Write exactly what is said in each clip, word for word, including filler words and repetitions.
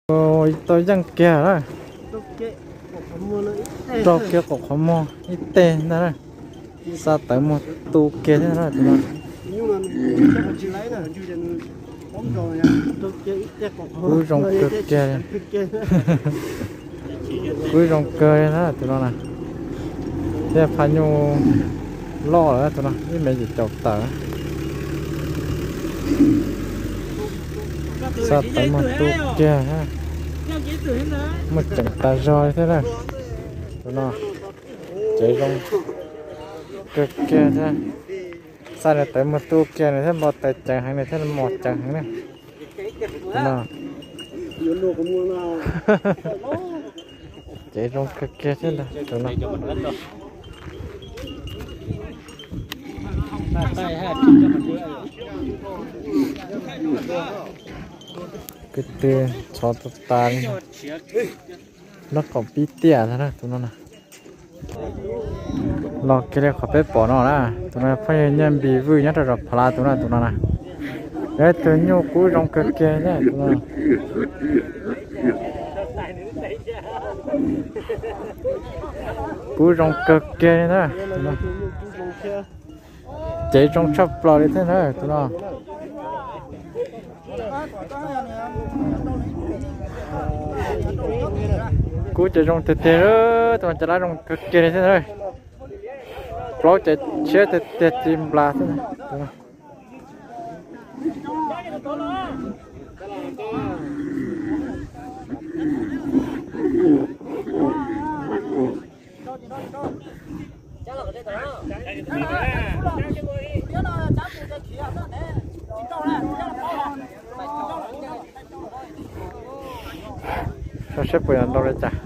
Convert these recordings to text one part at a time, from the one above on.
ôi tôi chẳng kia đó cho kia có khó mua ít tên đó sao tới một tu kia thế đó tụi nó cứ rong cực kia cứ rong cơ đó tụi nó này thế phải nhu lo rồi tụi nó với mẹ gì chọc tờ sao tới một tu kia ha một trận ta roi thế này tụi nó chạy rong cực kia thế sao lại tới một tu kia này thế một tay chẳng hàng này thế một chẳng hàng này tụi nó chạy rong cực kia thế này tụi nó cái tên cho tụi ta nó còn bí tỉa thế này tụi nó này lọ cái này khó bỏ nó ra tụi nó phải nhận bị vui nhất rồi phá tụi nó tụi nó này đấy tụi nhau cú trong cực kia nhá tụi nó cú trong cực kia đó tụi nó chạy trong chập lò đi thế này tụi nó cú chạy trong tê tê đó tụi nó chạy ra trong cực kia thế này lò chạy chết tê tê chìm là thế này tụi nó sao xếp bữa ăn đâu đây chả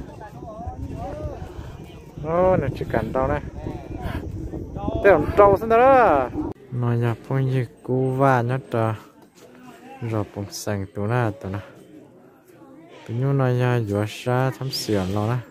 ô này chỉ cần đâu đây tiêu trâu xin đó nói nhà phong gì cú va nhất rồi rồi bông xanh tụi nó tụi nó tụi nó nói nhà vừa xa thắm sườn lo đó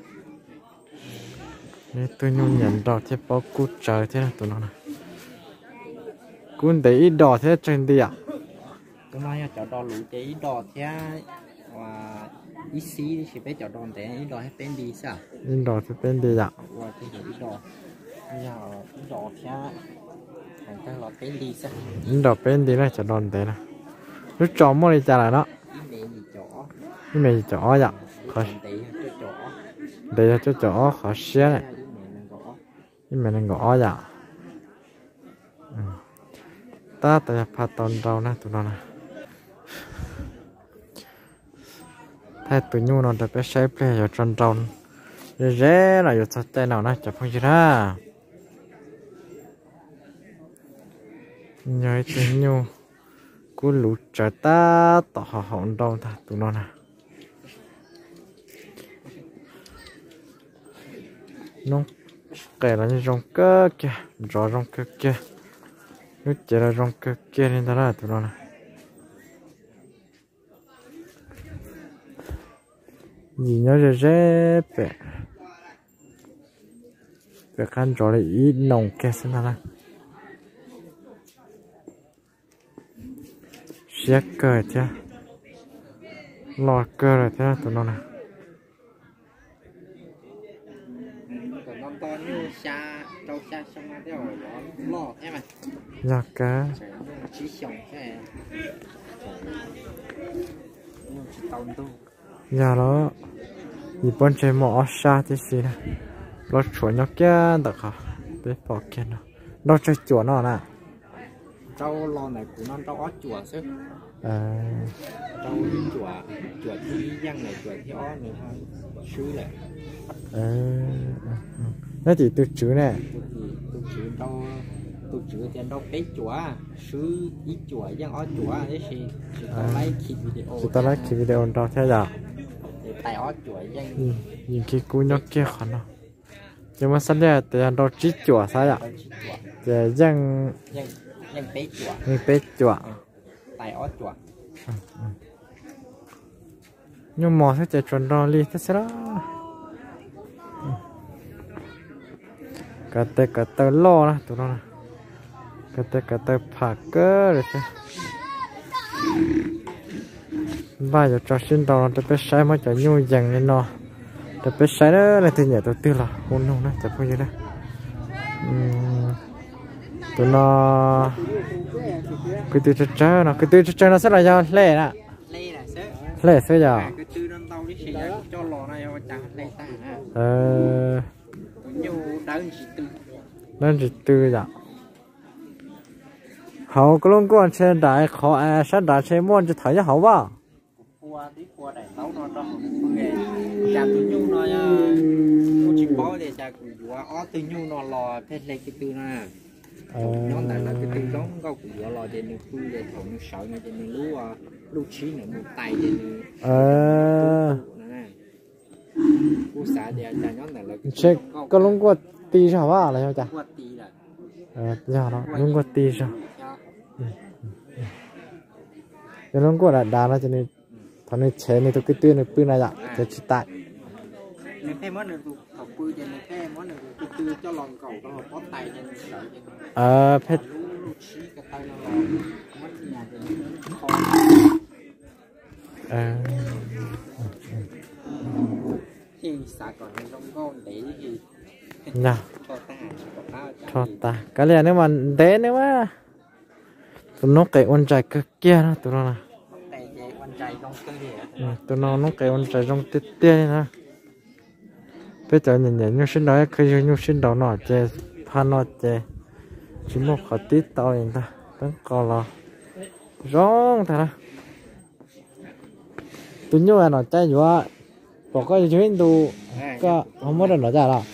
nên tụi nó nhận đỏ thế bao cú trời thế này tụi nó này cú để ít đỏ thế trên đi à tụi nó nhà chợ đỏ lũ để ít đỏ thế và ít xí thì phải chợ đỏ để ít đỏ hay bên đi sao ít đỏ thì bên đi à và cái ít đỏ nhà ít đỏ thế thành cái lọ bên đi sao ít đỏ bên đi này chợ đỏ thế này lúc chó mua đi chả là nó cái này chó dạ khỏi đây là chỗ chó khó xé này cái này đang gõ dạ ta tại phạt tòn đầu nè tụi nó nè thay tụi nhu nó đã biết xếp lên ở trong trong dễ là ở sát tay nào nè chả phong gì ra nhớ tụi nhu cú lũ trở ta tỏ họ hỏng đâu ta tụi nó nè nó kể là như rong cơ kia rõ rong cơ kia nước chỉ là rong cơ kia nên ta là tụi nó nè gì nhớ ra dễ bẹ bẹ khăn rõ là ít nồng kia xem ta là xét cơ chứ lọt cơ rồi thế tụi nó nè xa trâu xa xong ra cái rồi nó lọt em à dạ cá chỉ xong cái dạ đó thì bọn trẻ mỏ xa thế gì nè nó chuột nó kia được hả biết bỏ kia nó nó chơi chuột nó nè trâu lò này của nó trâu ót chuột chứ à trâu chuột chuột thì dân này chuột thì ót này thôi xứ này nó chỉ từ chữ nè tôi chữ đâu tôi chữ thì đâu bé chuột xứ ít chuột dân ót chuột đấy thì chỉ tao lấy kịp video chỉ tao lấy kịp video đâu theo giờ tại ót chuột dân nhìn cái cú nhóc kia khó nó nhưng mà sau này thì đâu chỉ chuột sao ạ thì dân dân dân bé chuột dân bé chuột tại ót chuột nhưng mà sẽ chạy tròn đo đi thế sao cả tê cả tê lo nè tụi nó nè cả tê cả tê phá cơ rồi chứ ba giờ cho xin đầu nó phải sai mới cho nhu dần lên nó để phải sai đó là từ nhà đầu tư là hôn không đó chả bao nhiêu đó tụi nó cái từ chơi chơi nó cái từ chơi chơi nó sẽ là do lẻ nè lẻ sẽ giờ cái từ nó tao đi xì cho lò này mà chẳng lẻ ta ờ nhiều đơn chỉ từ đơn chỉ từ giờ họ có luôn quan trên đại họ à sát đại trên môn cho thấy họ vào qua tí qua đại tấu nó đó nghe chả từ nhu nó cũng chỉ có để chả cũng vừa ó từ nhu nó lò thế lấy cái từ này nó tại là cái từ đó có cũng vừa lò để nó cứ để thầu nó sợ nó để nó lú lú trí nữa một tay để nó ờ cú xả để chả nhóm này là chết có luôn quan tì sao vào là chả qua tí là ờ giờ nó luôn quan tì sao giờ luôn quan là đàn nó cho nên thằng này chế này tôi cái tuyên này pư này dạจะชิตาย nếu cái món này tụi học pư cho nên cái món này tụi tư cho lòng cầu nó có tay cho nên sợ cho nên เออเพชร trí cái tay nó mất nhà thì khó เออ khi xả còn nó trong con để thì น่ะ cho ta cho ta ทอดตาก็เลยนี่มันเด้นี่ว่าตัวนกไก่อ้วนใจก็เกี้ยนะตัวนั้นนะ tay về quan trai trong cơ thể ตัวนนกไก่อ้วนใจตรงเตี้ยๆนี่นะไปเจอเนี่ยๆยูชินดาวเคยยูชินดาวหน่อยเจพาหน่อยเจชิมกเขาติดต่อเองตาตั้งก่อนรอร้องแต่ละตัวยูอ่ะหน่อยใจอยู่ว่าบอกก็จะเห็นดูก็เขาไม่ได้หน่อยใจหรอก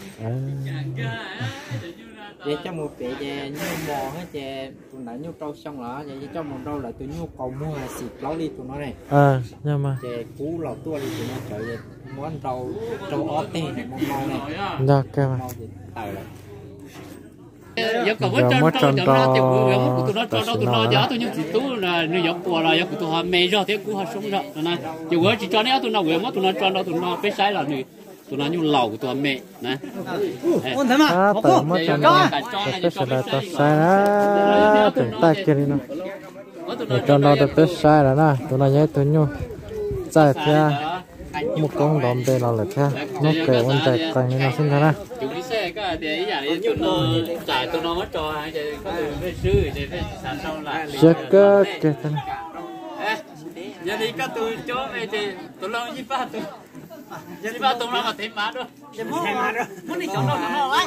để cho một bé về như bò hết về tụi đã nhu trâu xong rồi vậy cho một trâu là tụi nhu cầu mua xịt lấu đi tụi nó này ờ nhưng mà về cú lọt tua đi tụi nó trời về món trâu trâu ót tê này món mau này dạ cái mà tài là giờ còn mất trâu trâu cho nó tiểu người mất của tụi nó trâu tụi nó giờ tụi nó chỉ tú là nó giống của là giờ của tụi họ mê rồi thế của họ sống rồi này tiểu người chỉ cho nó tụi nó người mất tụi nó trâu tụi nó biết sai là người tụi nó như lẩu của tụi mẹ này à tớ mất cho nó phải sẽ là tớ sai đó tưởng ta kia đi nó cho nó được biết sai rồi nè tụi nó nhớ tụi nhau chạy theo một con đom bê nó là theo nó kể quan chạy cạnh nó xin thế nè chúng đi xe cái để giả đi tụi nó chạy tụi nó mất cho hay để có thể về sư để về sản sau lại chết cơ kìa thế này giờ đi các tụi chỗ về thì tụi nó như ba tụi giờ đi ba tụi nó mà thêm má nữa thêm má nữa muốn đi chỗ nào nó lắm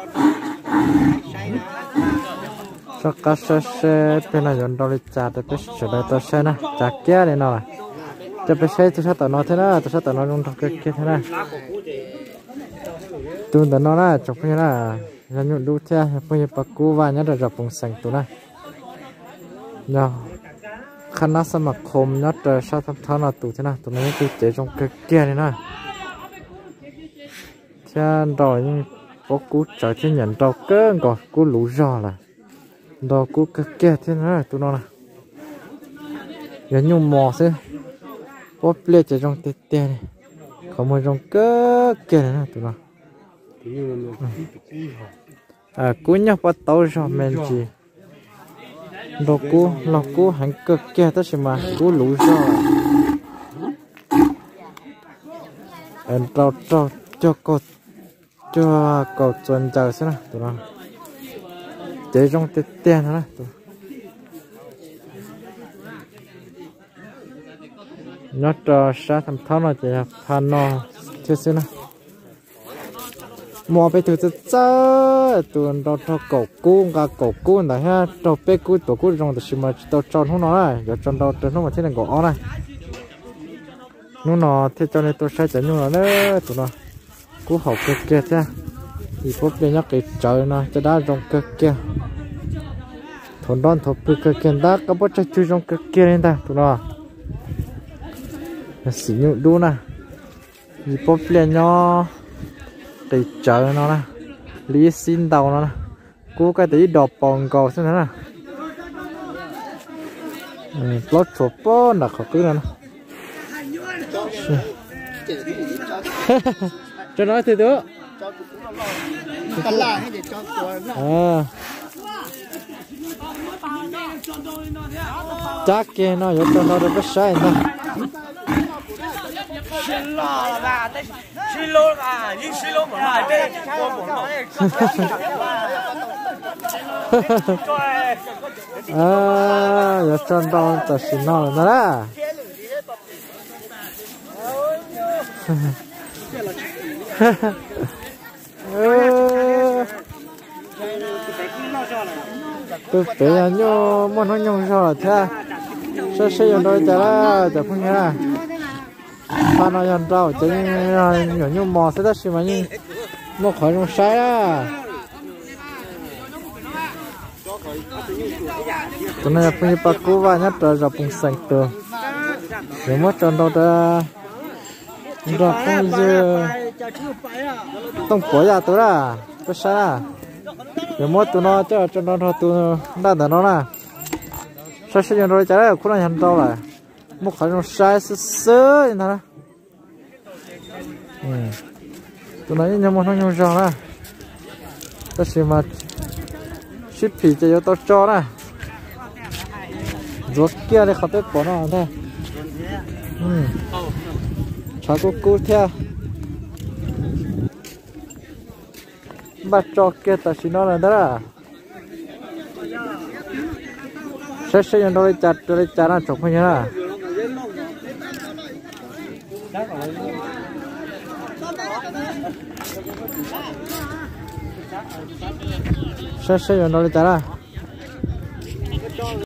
cho cá sấu xe bên này dọn đồ đi chả để biết sửa lại tao xe nè chả kia này nào cho biết xe tôi sẽ tao nói thế nào tôi sẽ tao nói trong thằng kia kia thế nào tôi tao nói là chụp như là nhân nhụt đu theo bây giờ bác cô và nhớ được gặp bùng sành tôi này nào khăn nát sắm mặc khom nhớ được sao thằng thằng nào tụi thế nào tụi nó tôi chế trong kia kia này nè theo rồi nhưng có cú trời thiên nhận đâu cơ còn cú lú giò là đâu cú cái kia thế này tụi nó nè giờ nhung mò xí bóp lê chạy trong tê tê này không một trong cơ kia này tụi nó à cú nhóc bắt tàu rồi men gì đâu cú lọ cú hàng cơ kia tất nhiên mà cú lú giò em trâu trâu cho cô cho cậu chuẩn chờ xem nào tụi nó chế trong tê tê nữa tụi nó cho sát thầm tháo nó chỉ phan nó chưa xem nào muaไปถือจะเจอตัวเราเราเกากู้กับเกากู้แต่ฮะเราไปกู้ตัวกู้ตรงแต่ชิมาตัวจอนหัวน้อยเดี๋ยวจอนเราเดินเข้ามาที่ไหนก็อ๋อนะนู่นน่ะที่จอนในตัวใช้จะนู่นน่ะเนอะตัวน่ะกูhọc cái kia cha thì phút bên nhắc cái trời nó cho đá trong cái kia thôn đón thôn bự cái kia đá có bắt chơi chui trong cái kia lên ta tụi nó xỉ nhụ đu nè thì phút bên nhỏ cái trời nó nè lý xin đầu nó nè cố cái tí đọt bòn cầu thế này nè lót chụp bó là khó cứ nè cho nó thì nữa à chắc kia nó có cho nó được cái sai nè xin lo là bà đây xin lô là nhưng xin lô một lại đây một một nói à giờ tròn đòn ta xin nó nữa đó tôi phải nhô muốn nó nhung sao thế sẽ sẽ dùng đôi chả là chả không nhá pha nó dùng rau chỉ nhỏ nhung mò sẽ rất mà nhưng một khỏi nó sai á tụi này phải bắt cố vào nhất rồi rồi bung sành tường nếu mất tròn đâu ta rồi không giờ tông cổ ra tôi là có sai à nếu mất tụi nó cho tròn đâu tụi đã đỡ nó nè sao sẽ nhận rồi chả là cũng là nhận đâu lại một khỏi nó sai sơ sơ như thế nào tụi nó như một nó nhau giòn nè ta sẽ mà ship phí cho tao cho nè ruột kia để khó tới bỏ nó thôi chả có cú theo bắt cho kia ta xin nó là đó sẽ sẽ nhận đôi chặt đôi chặt nó chọc như thế sẽ sẽ nhận đôi chặt